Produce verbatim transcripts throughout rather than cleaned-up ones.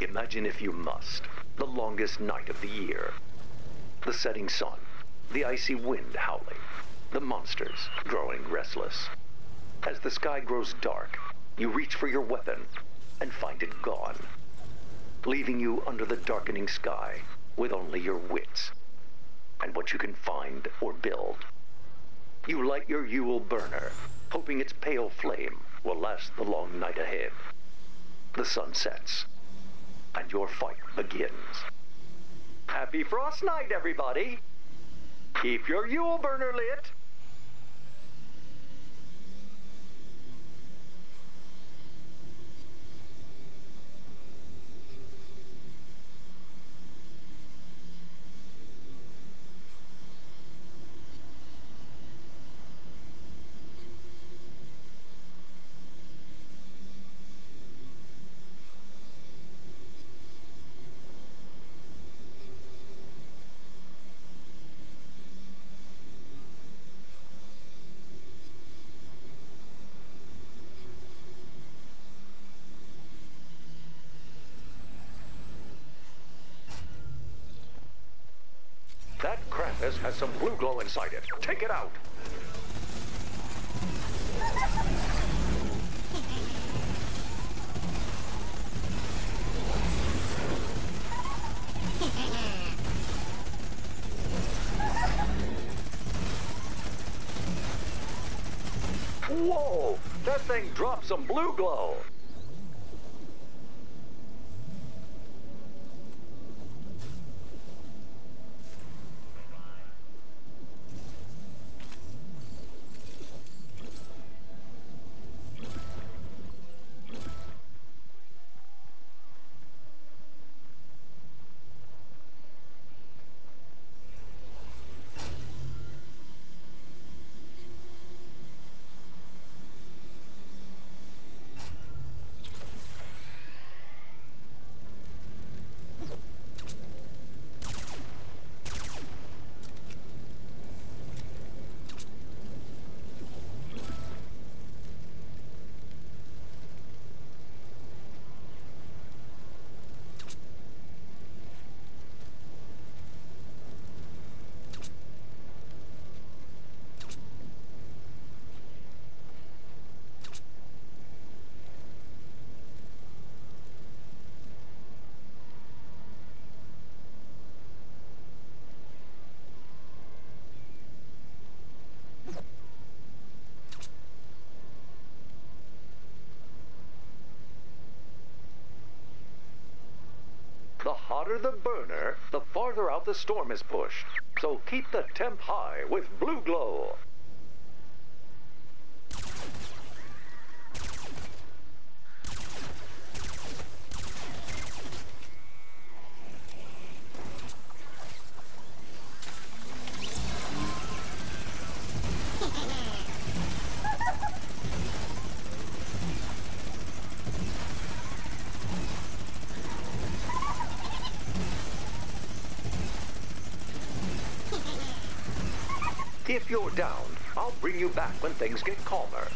Imagine, if you must, the longest night of the year. The setting sun, the icy wind howling, the monsters growing restless. As the sky grows dark, you reach for your weapon and find it gone, leaving you under the darkening sky with only your wits and what you can find or build. You light your Yule burner, hoping its pale flame will last the long night ahead. The sun sets, and your fight begins. Happy Frost Night, everybody! Keep your Yule burner lit! That Krampus has some blue glow inside it. Take it out! Whoa! That thing dropped some blue glow! The hotter the burner, the farther out the storm is pushed. So keep the temp high with blue glow. If you're down, I'll bring you back when things get calmer.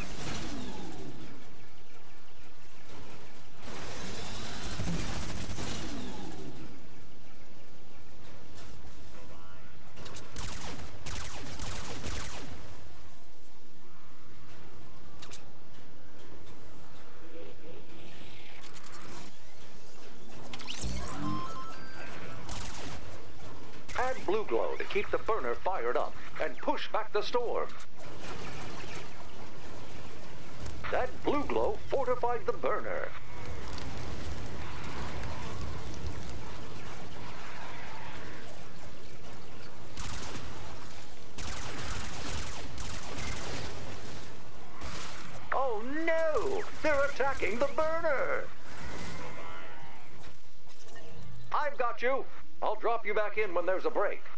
Add blue glow to keep the burner fired up and push back the storm. That blue glow fortified the burner. Oh no! They're attacking the burner! I've got you! I'll drop you back in when there's a break.